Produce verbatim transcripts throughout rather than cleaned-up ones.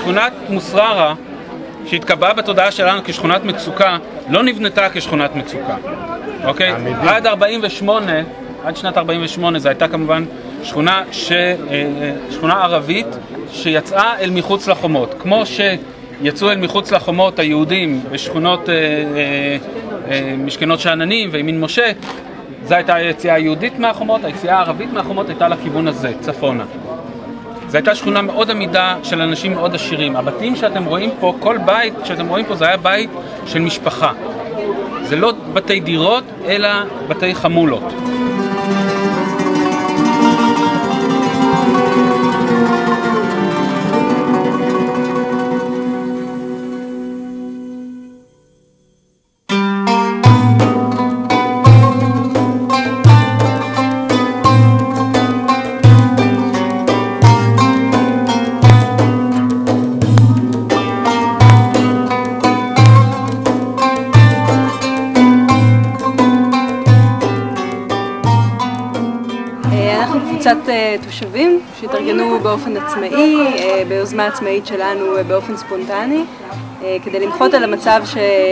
שכונת מוסררה, שהתקבעה בתודעה שלנו כשכונת מצוקה, לא נבנתה כשכונת מצוקה, אוקיי? עד ארבעים ושמונה, עד שנת ארבעים ושמונה, זו הייתה כמובן שכונה, ש... שכונה ערבית שיצאה אל מחוץ לחומות. כמו שיצאו אל מחוץ לחומות היהודים בשכונות אה, אה, אה, משכנות שאננים וימין משה, זו הייתה היציאה היהודית מהחומות, היציאה הערבית מהחומות הייתה לכיוון הזה, צפונה. זו הייתה שכונה מאוד עמידה של אנשים מאוד עשירים. הבתים שאתם רואים פה, כל בית שאתם רואים פה זה היה בית של משפחה. זה לא בתי דירות, אלא בתי חמולות. קבוצת תושבים שהתארגנו באופן עצמאי, ביוזמה עצמאית שלנו באופן ספונטני, כדי למחות על המצב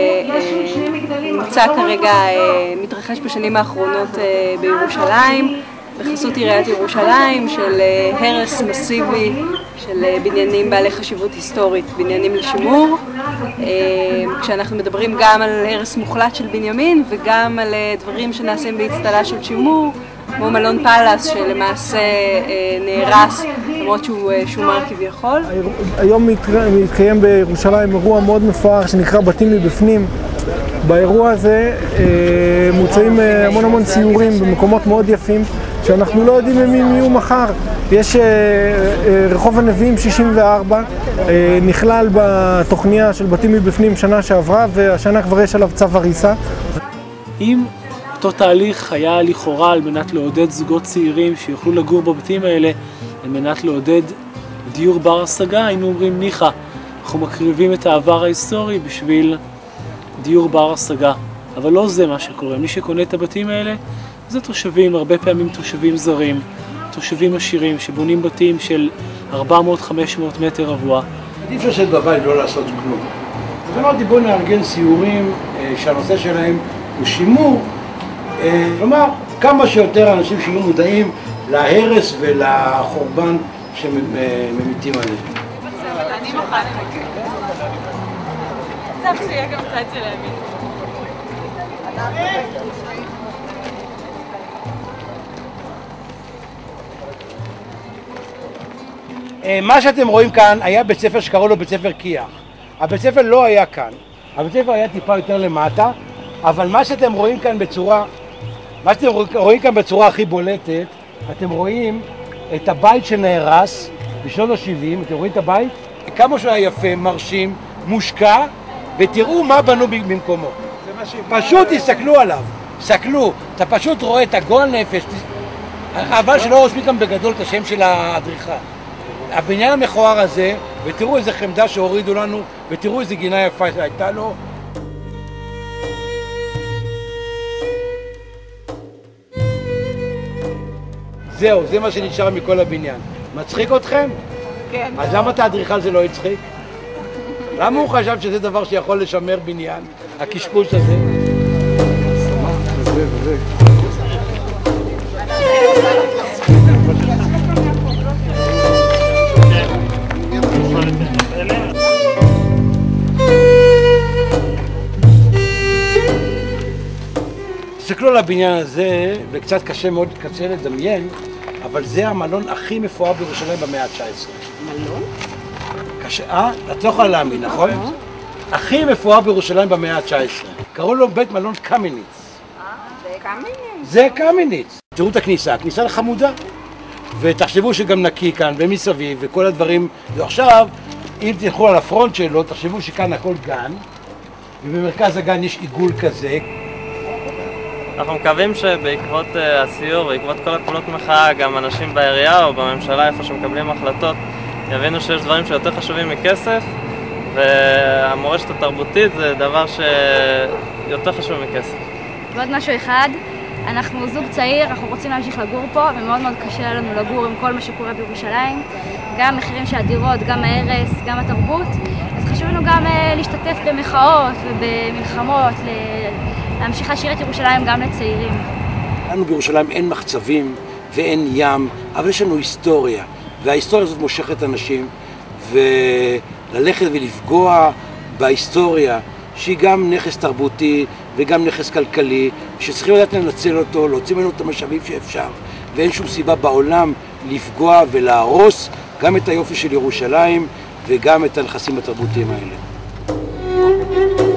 שנמצא כרגע, מתרחש בשנים האחרונות בירושלים, בחסות עיריית ירושלים, של הרס מסיבי של בניינים בעלי חשיבות היסטורית, בניינים לשימור, כשאנחנו מדברים גם על הרס מוחלט של בנימין וגם על דברים שנעשים באצטלה של שימור, כמו מלון פלאס שלמעשה נהרס למרות שהוא שומר כביכול. היום מתקיים בירושלים אירוע מאוד מפואר שנקרא בתים מבפנים. באירוע הזה מוצאים המון המון ציורים במקומות מאוד יפים שאנחנו לא יודעים ממי יהיו מחר. יש רחוב הנביאים שישים וארבע, נכלל בתוכניה של בתים מבפנים שנה שעברה והשנה כבר יש עליו צו הריסה. אם אותו תהליך היה לכאורה על מנת לעודד זוגות צעירים שיוכלו לגור בבתים האלה, על מנת לעודד דיור בר השגה, היינו אומרים ניחא, אנחנו מקריבים את העבר ההיסטורי בשביל דיור בר השגה. אבל לא זה מה שקורה. מי שקונה את הבתים האלה זה תושבים, הרבה פעמים תושבים זרים, תושבים עשירים שבונים בתים של ארבע מאות עד חמש מאות מטר רבוע. עדיף לשבת בבית ולא לעשות כלום. אז אמרתי בואו נארגן סיורים שהנושא שלהם הוא שימור, כלומר כמה שיותר אנשים שיהיו מודעים להרס ולחורבן שממיתים עליהם. אני מוכן לחכה. צריך שיהיה גם צד של הימין. מה שאתם רואים כאן היה בית ספר שקראו לו בית ספר כיח. הבית ספר לא היה כאן, הבית ספר היה טיפה יותר למטה, אבל מה שאתם רואים כאן בצורה, מה שאתם רואים כאן בצורה הכי בולטת, אתם רואים את הבית שנהרס בשנות ה-שבעים, אתם רואים את הבית? כמה שהוא היה יפה, מרשים, מושקע, ותראו מה בנו במקומו. פשוט תסתכלו עליו, תסתכלו, אתה פשוט רואה את הגועל נפש, אבל שלא רושמים גם בגדול את השם של האדריכל. הבניין המכוער הזה, ותראו איזה חמדה שהורידו לנו, ותראו איזה גינה יפה שהייתה לו. זהו, זה מה שנשאר מכל הבניין. מצחיק אתכם? כן. אז למה את האדריכל זה לא יצחיק? למה הוא חשב שזה דבר שיכול לשמר בניין, הקשקוש הזה? זה וזה. תסתכלו על הבניין הזה, וקצת קשה מאוד קשה לדמיין, אבל זה המלון הכי מפואר בירושלים במאה ה-תשע עשרה. מלון? קשה, אה? את לא יכולה להאמין, נכון? הכי מפואר בירושלים במאה ה-תשע עשרה. קראו לו בית מלון קמיניץ. אה, זה קמיניץ? זה קמיניץ. תראו את הכניסה, הכניסה לחמודה. ותחשבו שגם נקי כאן ומסביב וכל הדברים. ועכשיו, אם תלכו על הפרונט שלו, תחשבו שכאן הכל גן, ובמרכז הגן יש עיגול כזה. אנחנו מקווים שבעקבות הסיור, בעקבות כל הפעולות מחאה, גם אנשים בעירייה או בממשלה, איפה שמקבלים החלטות, יבינו שיש דברים שיותר חשובים מכסף, והמורשת התרבותית זה דבר שיותר חשוב מכסף. ועוד משהו אחד, אנחנו זוג צעיר, אנחנו רוצים להמשיך לגור פה, ומאוד מאוד קשה לנו לגור עם כל מה שקורה בירושלים. גם המחירים של הדירות, גם ההרס, גם התרבות, אז חשוב לנו גם להשתתף במחאות ובמלחמות, להמשיך להשאיר את ירושלים גם לצעירים. לנו בירושלים אין מחצבים ואין ים, אבל יש לנו היסטוריה, וההיסטוריה הזאת מושכת אנשים, וללכת ולפגוע בהיסטוריה, שהיא גם נכס תרבותי וגם נכס כלכלי, שצריכים לדעת לנצל אותו, להוציא ממנו את המשאבים שאפשר, ואין שום סיבה בעולם לפגוע ולהרוס גם את היופי של ירושלים וגם את הנכסים התרבותיים האלה.